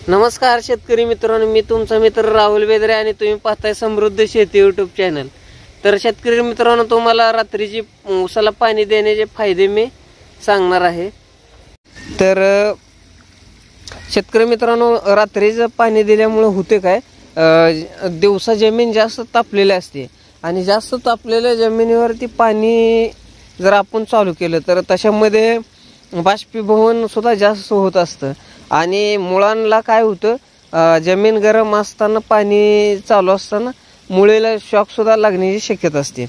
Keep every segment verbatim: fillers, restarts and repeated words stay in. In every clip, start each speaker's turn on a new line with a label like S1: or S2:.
S1: नमस्कार शेतकरी मित्रांनो, मी तुमचा मित्र राहुल बेदरे आणि तुम्ही पाहताय समृद्ध शेती यूट्यूब चॅनल। तर शेतकरी मित्रांनो, तुम्हाला रात्रीची ऊसाला पाणी देण्याचे फायदे मी सांगणार आहे। तर शेतकरी मित्रांनो, रात्रीचं पाणी दिल्यामुळे होते काय, दिवसा जमीन जास्त तापलेली असते आणि जास्त तापलेल्या जमिनीवरती पाणी जर आपण चालू केलं तर तशामध्ये बाष्पीभवन सुद्धा जास्त होत असतं आणि मुळांना काय होतं, जमीन गरम असताना पाणी चालू असताना मुळेला शॉक सुद्धा लागण्याची शक्यता असते।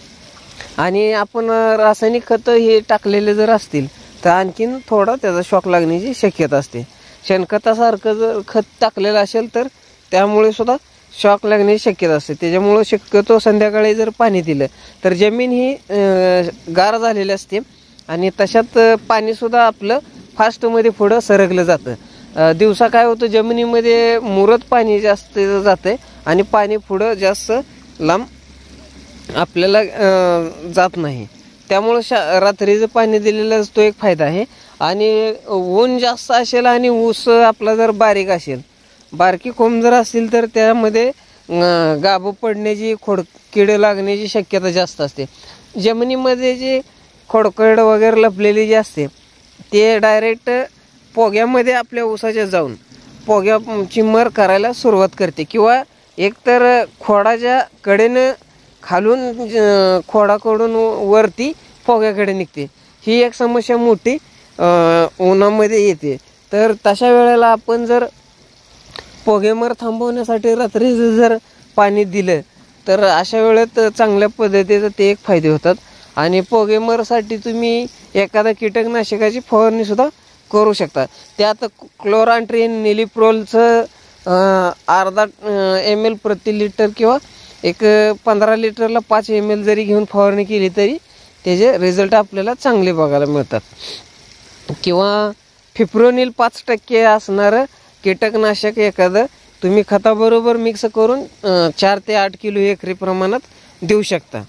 S1: आणि आपण रासायनिक खत हे टाकलेले जर असतील तर आणखीन थोडा त्याचा शॉक लागण्याची शक्यता असते। शेणखतासारखं जर खत टाकलेलं असेल तर त्यामुळे सुद्धा शॉक लागण्याची शक्यता असते। त्याच्यामुळे शक्यतो संध्याकाळी जर पाणी दिलं तर जमीन ही गार झालेली असते आणि तशात पाणी सुद्धा आपलं फास्टमध्ये पुढं सरकलं जातं। दिवसा काय होतं, जमिनीमध्ये मुरत पाणी जास्त जाते आणि पाणी पुढं जास्त लांब आपल्याला जात नाही। त्यामुळे शा रात्रीचं पाणी दिलेलं तो एक फायदा आहे। आणि ऊन जास्त असेल आणि ऊस आपला जर बारीक असेल, बारकी कोंब जर असेल तर त्यामध्ये गाभ पडण्याची, खोडकीड लागण्याची शक्यता जास्त असते। जमिनीमध्ये जे खोडकड वगैरे लपलेली जी असते ते डायरेक्ट पोग्यामध्ये आपल्या ऊसाच्या जाऊन पोग्याची मर करायला सुरुवात करते किंवा एकतर खोडाच्या कडेनं खालून खोडाकडून वरती पोग्याकडे निघते। ही एक समस्या मोठी उन्हामध्ये येते। तर तशा वेळेला आपण जर पोगेमर थांबवण्यासाठी रात्रीचं जर पाणी दिलं तर अशा वेळेत चांगल्या पद्धतीचे ते एक फायदे होतात। आणि पोगेमरसाठी तुम्ही एखादा कीटकनाशकाची फवारणी सुद्धा करू शकता। त्यात क्लोरांट्रिन निलिप्रोलचं अर्धा एम एल प्रति लिटर किंवा एक पंधरा लिटरला पाच एम एल जरी घेऊन फवारणी केली तरी त्याचे रिझल्ट आपल्याला चांगले बघायला मिळतात। किंवा फिप्रोनिल पाच टक्के असणारं कीटकनाशक एखादं तुम्ही खताबरोबर मिक्स करून चार ते आठ किलो एकरी प्रमाणात देऊ शकता।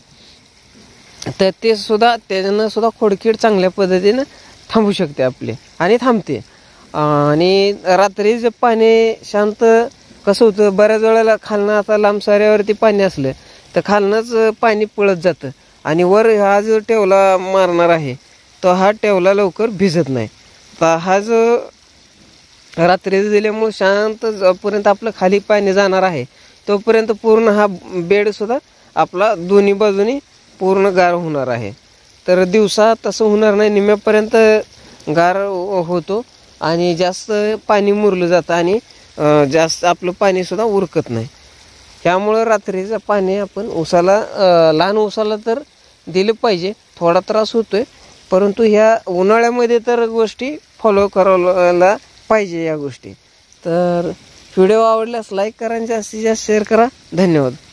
S1: तर ते सुद्धा त्यानं सुद्धा खोडकीड चांगल्या पद्धतीनं थांबू शकते आपले आणि थांबते। आणि रात्रीचं पाणी शांत कसं होतं, बऱ्याच वेळेला खालनं आता लांब साऱ्यावरती पाणी असलं तर खालनंच पाणी पळत जातं आणि वर हा जो टेवला मारणार आहे तो हा टेवला लवकर भिजत नाही। तर हा जो रात्रीचं दिल्यामुळे शांत जोपर्यंत आपलं खाली पाणी जाणार आहे तोपर्यंत पूर्ण हा बेडसुद्धा आपला दोन्ही बाजूनी पूर्ण गार होणार आहे। तर दिवसा तसं होणार नाही, निम्म्यापर्यंत गार होतो आणि जास्त पाणी मुरलं जातं आणि जास्त आपलं पाणीसुद्धा उरकत नाही। त्यामुळं रात्रीचं पाणी आपण ऊसाला, लहान ऊसाला तर दिलं पाहिजे। थोडा त्रास होतोय परंतु ह्या उन्हाळ्यामध्ये तर गोष्टी फॉलो करायला पाहिजे या गोष्टी। तर व्हिडिओ आवडल्यास लाईक करा आणि जास्तीत जास्त शेअर करा। धन्यवाद।